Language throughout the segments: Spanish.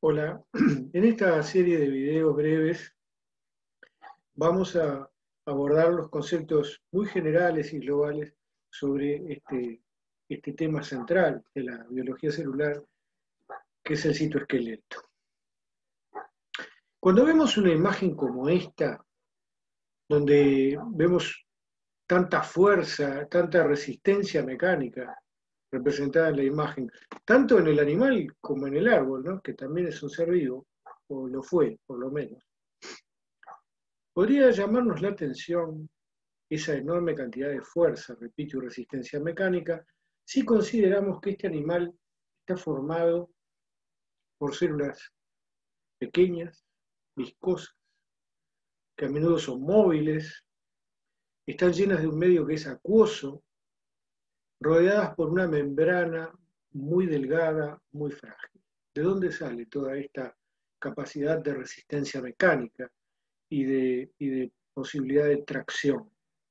Hola, en esta serie de videos breves vamos a abordar los conceptos muy generales y globales sobre este tema central de la biología celular, que es el citoesqueleto. Cuando vemos una imagen como esta, donde vemos tanta fuerza, tanta resistencia mecánica representada en la imagen, tanto en el animal como en el árbol, ¿no? Que también es un ser vivo, o lo fue, por lo menos. Podría llamarnos la atención esa enorme cantidad de fuerza, repito, y resistencia mecánica, si consideramos que este animal está formado por células pequeñas, viscosas, que a menudo son móviles, están llenas de un medio que es acuoso, rodeadas por una membrana muy delgada, muy frágil. ¿De dónde sale toda esta capacidad de resistencia mecánica y de posibilidad de tracción?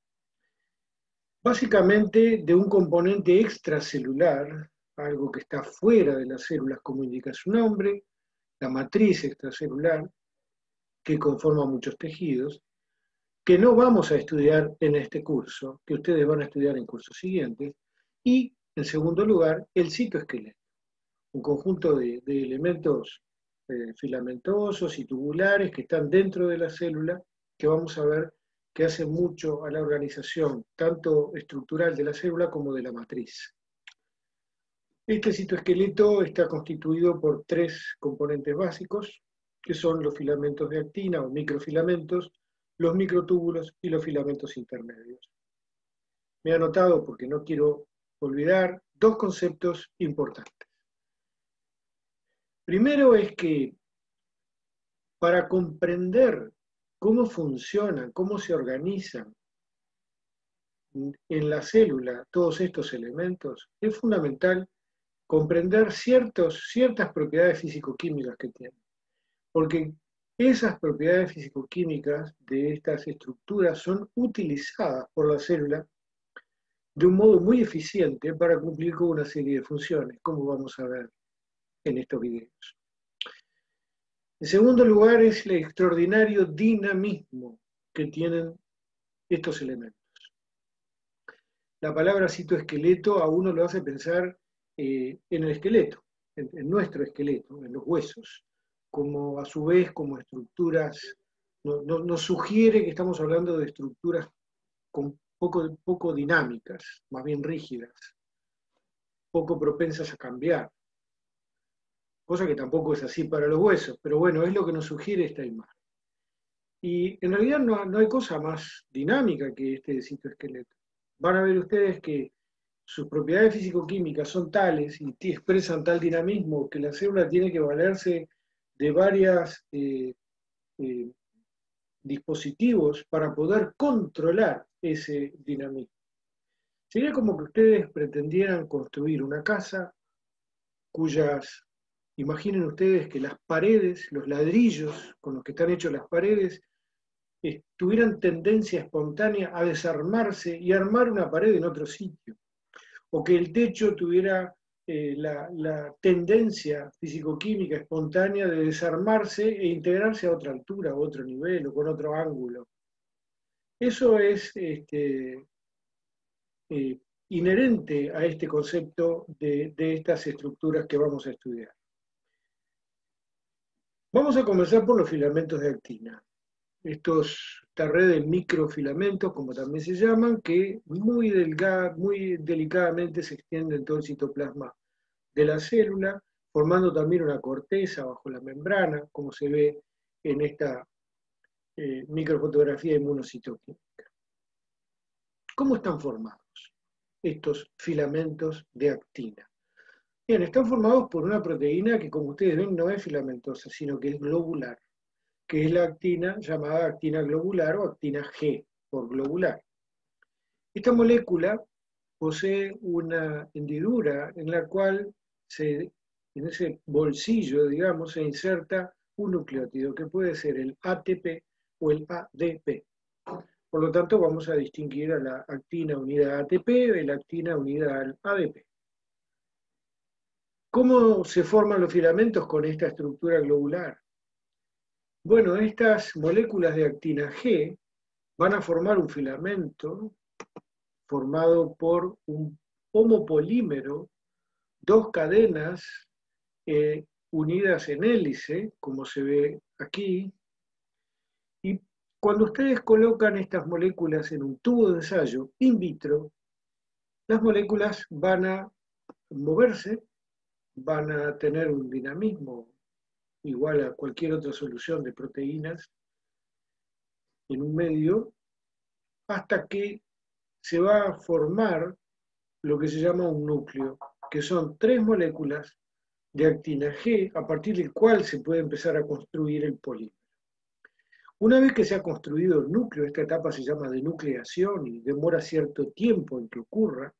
Básicamente de un componente extracelular, algo que está fuera de las células, como indica su nombre, la matriz extracelular, que conforma muchos tejidos, que no vamos a estudiar en este curso, que ustedes van a estudiar en cursos siguientes, y, en segundo lugar, el citoesqueleto, un conjunto de elementos filamentosos y tubulares que están dentro de la célula, que vamos a ver que hace mucho a la organización, tanto estructural de la célula como de la matriz. Este citoesqueleto está constituido por tres componentes básicos, que son los filamentos de actina o microfilamentos, los microtúbulos y los filamentos intermedios. Me he anotado, porque no quiero olvidar, dos conceptos importantes. Primero es que para comprender cómo funcionan, cómo se organizan en la célula todos estos elementos, es fundamental comprender ciertas propiedades físico-químicas que tienen. Porque esas propiedades físico-químicas de estas estructuras son utilizadas por la célula de un modo muy eficiente para cumplir con una serie de funciones, como vamos a ver en estos videos. En segundo lugar, es el extraordinario dinamismo que tienen estos elementos. La palabra citoesqueleto a uno lo hace pensar en el esqueleto, en nuestro esqueleto, en los huesos, como a su vez como estructuras, nos sugiere que estamos hablando de estructuras poco dinámicas, más bien rígidas, poco propensas a cambiar, cosa que tampoco es así para los huesos, pero bueno, es lo que nos sugiere esta imagen. Y en realidad no hay cosa más dinámica que este citoesqueleto. Van a ver ustedes que sus propiedades físico-químicas son tales y expresan tal dinamismo que la célula tiene que valerse de varios dispositivos para poder controlar ese dinamismo. Sería como que ustedes pretendieran construir una casa imaginen ustedes que las paredes, los ladrillos con los que están hechos las paredes, tuvieran tendencia espontánea a desarmarse y armar una pared en otro sitio, o que el techo tuviera la tendencia físico-química espontánea de desarmarse e integrarse a otra altura, a otro nivel o con otro ángulo. Eso es inherente a este concepto de estas estructuras que vamos a estudiar. Vamos a comenzar por los filamentos de actina. Esta red de microfilamentos, como también se llaman, que muy delicadamente se extienden en todo el citoplasma de la célula, formando también una corteza bajo la membrana, como se ve en esta microfotografía inmunocitoquímica. ¿Cómo están formados estos filamentos de actina? Bien, están formados por una proteína que, como ustedes ven, no es filamentosa, sino que es globular, que es la actina llamada actina globular o actina G, por globular. Esta molécula posee una hendidura en la cual en ese bolsillo, digamos, se inserta un nucleótido, que puede ser el ATP o el ADP. Por lo tanto, vamos a distinguir a la actina unida a ATP y la actina unida al ADP. ¿Cómo se forman los filamentos con esta estructura globular? Bueno, estas moléculas de actina G van a formar un filamento formado por un homopolímero, dos cadenas unidas en hélice, como se ve aquí, y cuando ustedes colocan estas moléculas en un tubo de ensayo in vitro, las moléculas van a moverse, van a tener un dinamismo igual a cualquier otra solución de proteínas en un medio, hasta que se va a formar lo que se llama un núcleo, que son tres moléculas de actina G, a partir del cual se puede empezar a construir el polímero. Una vez que se ha construido el núcleo, esta etapa se llama denucleación y demora cierto tiempo en que ocurra.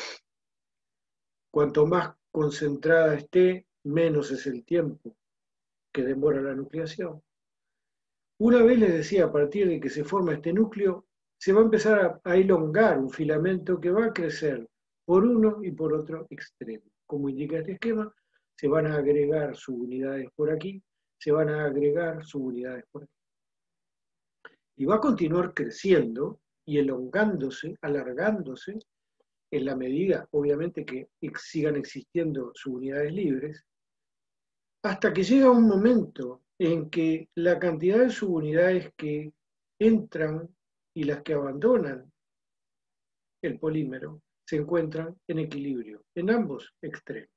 Cuanto más concentrada esté, menos es el tiempo que demora la nucleación. Una vez les decía, a partir de que se forma este núcleo, se va a empezar a elongar un filamento que va a crecer por uno y por otro extremo. Como indica este esquema, se van a agregar subunidades por aquí, se van a agregar subunidades por aquí. Y va a continuar creciendo y elongándose, alargándose, en la medida, obviamente, que sigan existiendo subunidades libres, hasta que llega un momento en que la cantidad de subunidades que entran y las que abandonan el polímero se encuentran en equilibrio en ambos extremos.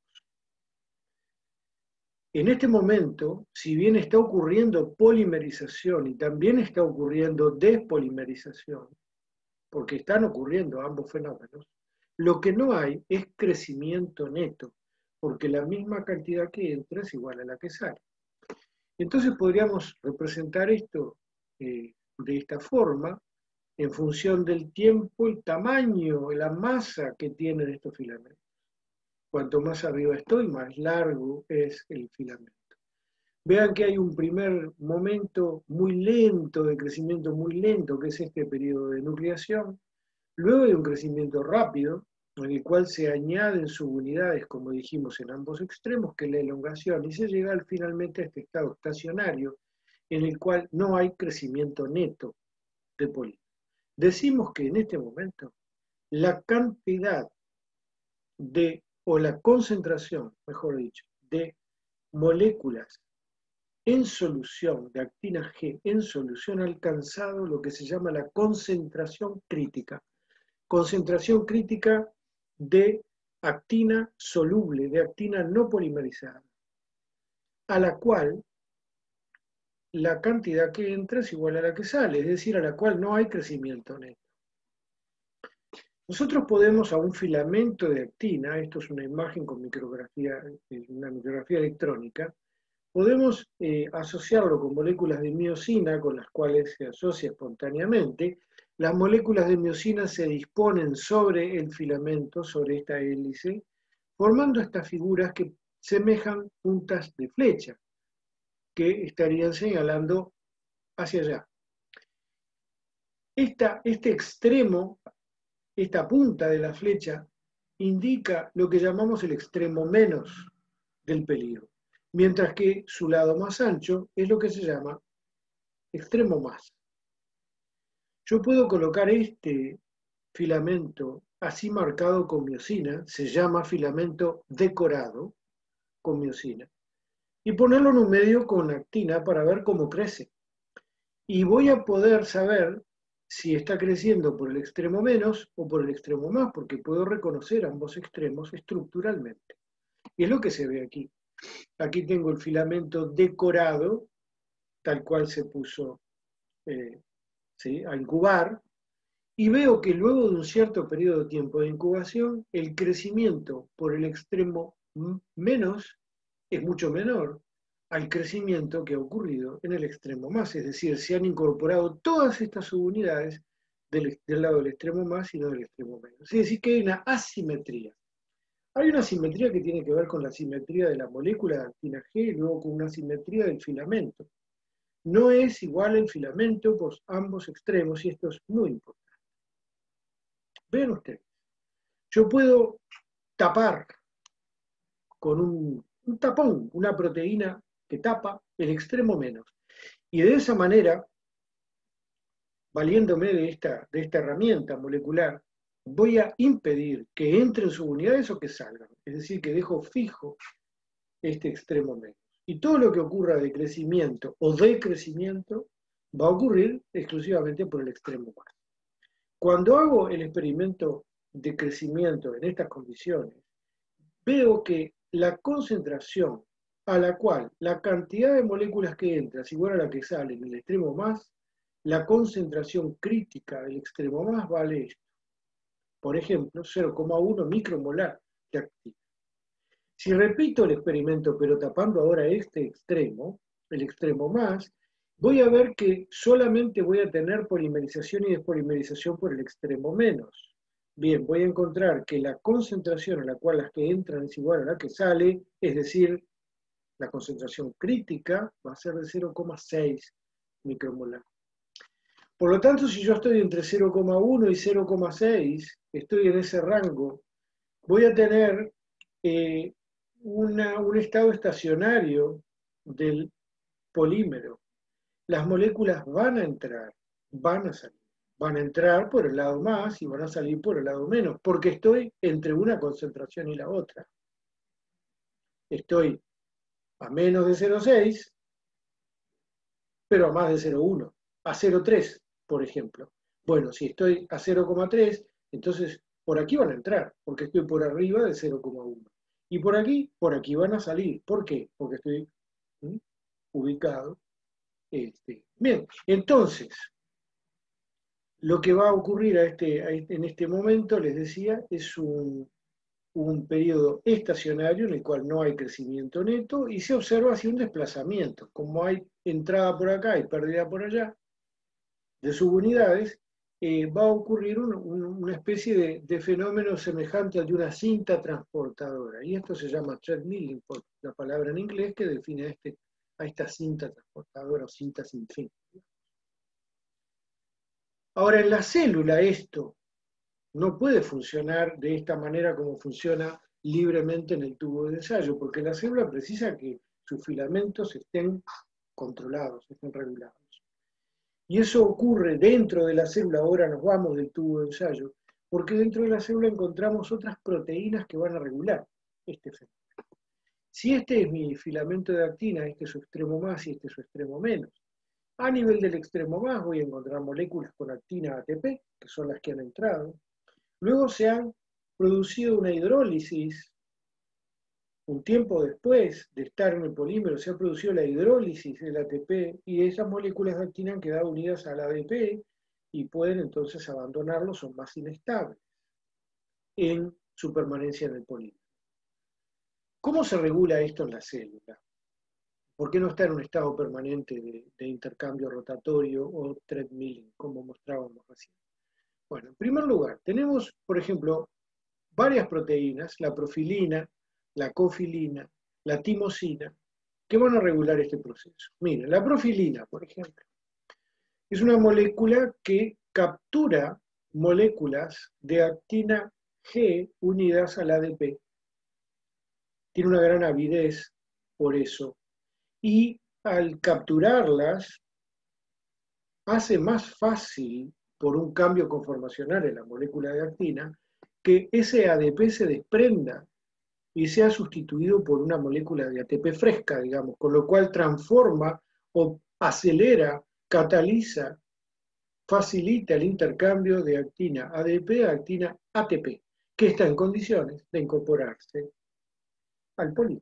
En este momento, si bien está ocurriendo polimerización y también está ocurriendo despolimerización, porque están ocurriendo ambos fenómenos, lo que no hay es crecimiento neto, porque la misma cantidad que entra es igual a la que sale. Entonces podríamos representar esto de esta forma, en función del tiempo, el tamaño, la masa que tienen estos filamentos. Cuanto más arriba estoy, más largo es el filamento. Vean que hay un primer momento muy lento, de crecimiento muy lento, que es este periodo de nucleación. Luego hay un crecimiento rápido, en el cual se añaden subunidades, como dijimos, en ambos extremos, que es la elongación, y se llega finalmente a este estado estacionario, en el cual no hay crecimiento neto de polímeros. Decimos que en este momento la cantidad o la concentración, mejor dicho, de moléculas en solución de actina G en solución ha alcanzado lo que se llama la concentración crítica. Concentración crítica de actina soluble, de actina no polimerizada, a la cual la cantidad que entra es igual a la que sale, es decir, a la cual no hay crecimiento neto. Nosotros podemos a un filamento de actina, esto es una imagen con micrografía, una micrografía electrónica, podemos asociarlo con moléculas de miosina con las cuales se asocia espontáneamente. Las moléculas de miosina se disponen sobre el filamento, sobre esta hélice, formando estas figuras que semejan puntas de flecha, que estarían señalando hacia allá. Este extremo, esta punta de la flecha, indica lo que llamamos el extremo menos del peligro, mientras que su lado más ancho es lo que se llama extremo más. Yo puedo colocar este filamento así marcado con miosina, se llama filamento decorado con miosina, y ponerlo en un medio con actina para ver cómo crece. Y voy a poder saber si está creciendo por el extremo menos o por el extremo más, porque puedo reconocer ambos extremos estructuralmente. Y es lo que se ve aquí. Aquí tengo el filamento decorado, tal cual se puso ¿sí? a incubar, y veo que luego de un cierto periodo de tiempo de incubación, el crecimiento por el extremo menos es mucho menor al crecimiento que ha ocurrido en el extremo más, es decir, se han incorporado todas estas subunidades del lado del extremo más y no del extremo menos. Es decir, que hay una asimetría. Hay una simetría que tiene que ver con la simetría de la molécula de actina G y luego con una simetría del filamento. No es igual el filamento por ambos extremos y esto es muy importante. Vean ustedes, yo puedo tapar con un tapón, una proteína que tapa el extremo menos. Y de esa manera, valiéndome de esta herramienta molecular, voy a impedir que entren subunidades o que salgan. Es decir, que dejo fijo este extremo menos. Y todo lo que ocurra de crecimiento o decrecimiento va a ocurrir exclusivamente por el extremo más. Cuando hago el experimento de crecimiento en estas condiciones, veo que la concentración a la cual la cantidad de moléculas que entra es igual a la que sale en el extremo más, la concentración crítica del extremo más vale esto. Por ejemplo, 0,1 micromolar de actina. Si repito el experimento, pero tapando ahora este extremo, el extremo más, voy a ver que solamente voy a tener polimerización y despolimerización por el extremo menos. Bien, voy a encontrar que la concentración a la cual las que entran es igual a la que sale, es decir, la concentración crítica va a ser de 0,6 micromolar. Por lo tanto, si yo estoy entre 0,1 y 0,6, estoy en ese rango, voy a tener un estado estacionario del polímero. Las moléculas van a entrar, van a salir. Van a entrar por el lado más y van a salir por el lado menos, porque estoy entre una concentración y la otra. Estoy a menos de 0,6, pero a más de 0,1, a 0,3, por ejemplo. Bueno, si estoy a 0,3, entonces por aquí van a entrar, porque estoy por arriba de 0,1. Y por aquí van a salir. ¿Por qué? Porque estoy ubicado. Bien, entonces, lo que va a ocurrir en este momento, les decía, es un periodo estacionario en el cual no hay crecimiento neto y se observa así un desplazamiento. Como hay entrada por acá y pérdida por allá de subunidades, va a ocurrir una especie de fenómeno semejante al de una cinta transportadora. Y esto se llama treadmilling, por la palabra en inglés que define a esta cinta transportadora o cinta sin fin. Ahora, en la célula esto no puede funcionar de esta manera como funciona libremente en el tubo de ensayo, porque la célula precisa que sus filamentos estén controlados, estén regulados. Y eso ocurre dentro de la célula, ahora nos vamos del tubo de ensayo, porque dentro de la célula encontramos otras proteínas que van a regular este fenómeno. Si este es mi filamento de actina, este es su extremo más y este es su extremo menos. A nivel del extremo más voy a encontrar moléculas con actina ATP, que son las que han entrado. Luego se han producido una hidrólisis. Un tiempo después de estar en el polímero se ha producido la hidrólisis del ATP y esas moléculas de actina han quedado unidas al ADP y pueden entonces abandonarlo, son más inestables en su permanencia en el polímero. ¿Cómo se regula esto en la célula? ¿Por qué no está en un estado permanente de intercambio rotatorio o treadmilling, como mostrábamos recién? Bueno, en primer lugar, tenemos, por ejemplo, varias proteínas, la profilina, la cofilina, la timosina, que van a regular este proceso. Miren, la profilina, por ejemplo, es una molécula que captura moléculas de actina G unidas al ADP. Tiene una gran avidez por eso. Y al capturarlas, hace más fácil, por un cambio conformacional en la molécula de actina, que ese ADP se desprenda y sea sustituido por una molécula de ATP fresca, digamos, con lo cual transforma o acelera, cataliza, facilita el intercambio de actina ADP a actina ATP, que está en condiciones de incorporarse al polímero.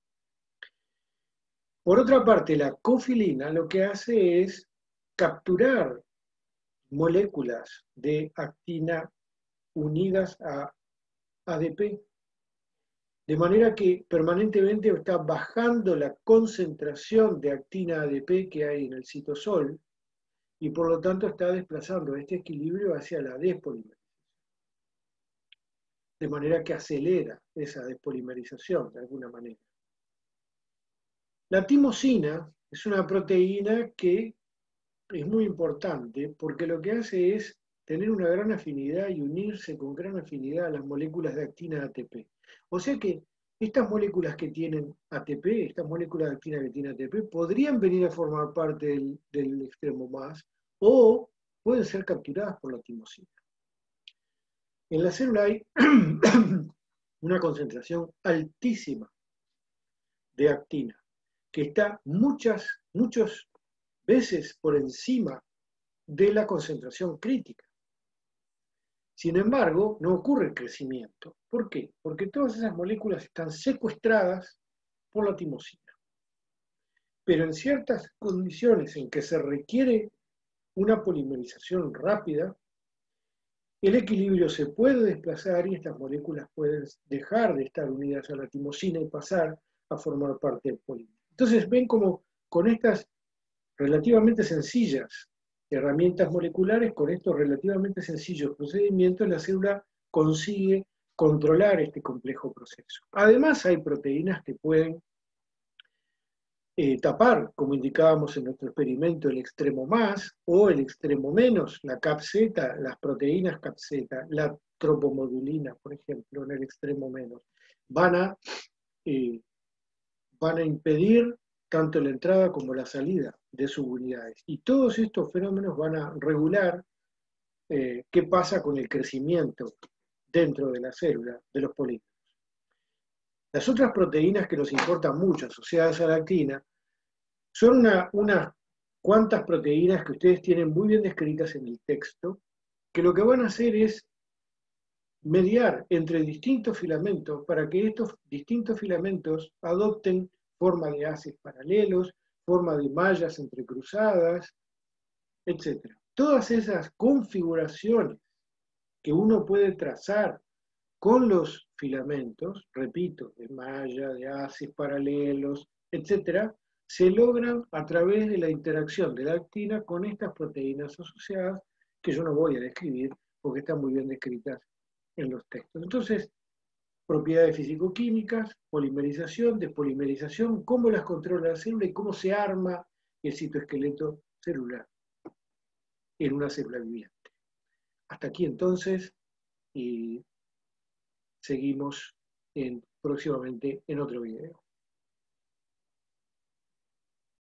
Por otra parte, la cofilina lo que hace es capturar moléculas de actina unidas a ADP, de manera que permanentemente está bajando la concentración de actina ADP que hay en el citosol y por lo tanto está desplazando este equilibrio hacia la despolimerización. De manera que acelera esa despolimerización de alguna manera. La timosina es una proteína que es muy importante porque lo que hace es tener una gran afinidad y unirse con gran afinidad a las moléculas de actina ATP. O sea que estas moléculas que tienen ATP, estas moléculas de actina que tienen ATP, podrían venir a formar parte del extremo más o pueden ser capturadas por la timosina. En la célula hay una concentración altísima de actina, que está muchas veces por encima de la concentración crítica. Sin embargo, no ocurre el crecimiento. ¿Por qué? Porque todas esas moléculas están secuestradas por la timosina. Pero en ciertas condiciones en que se requiere una polimerización rápida, el equilibrio se puede desplazar y estas moléculas pueden dejar de estar unidas a la timosina y pasar a formar parte del polímero. Entonces ven como con estas relativamente sencillas herramientas moleculares, con estos relativamente sencillos procedimientos, la célula consigue controlar este complejo proceso. Además, hay proteínas que pueden tapar, como indicábamos en nuestro experimento, el extremo más o el extremo menos, la CAP-Z, las proteínas CAP-Z, la tropomodulina, por ejemplo, en el extremo menos, van a impedir tanto la entrada como la salida de subunidades. Y todos estos fenómenos van a regular qué pasa con el crecimiento dentro de la célula de los polímeros. Las otras proteínas que nos importan mucho, asociadas a la actina, son unas cuantas proteínas que ustedes tienen muy bien descritas en el texto, que lo que van a hacer es mediar entre distintos filamentos para que estos distintos filamentos adopten forma de haces paralelos, forma de mallas entrecruzadas, etc. Todas esas configuraciones que uno puede trazar con los filamentos, repito, de malla, de haces paralelos, etc., se logran a través de la interacción de la actina con estas proteínas asociadas, que yo no voy a describir porque están muy bien descritas en los textos. Entonces, propiedades físico-químicas, polimerización, despolimerización, cómo las controla la célula y cómo se arma el citoesqueleto celular en una célula viviente. Hasta aquí entonces, y seguimos próximamente en otro video.